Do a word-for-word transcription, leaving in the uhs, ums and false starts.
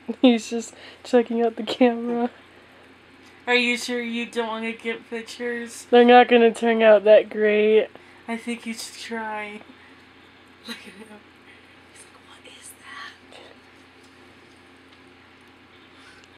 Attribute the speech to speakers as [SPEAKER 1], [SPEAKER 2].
[SPEAKER 1] He's just checking out the camera.
[SPEAKER 2] Are you sure you don't want to get pictures?
[SPEAKER 1] They're not gonna turn out that great.
[SPEAKER 2] I think you should try. Look at him.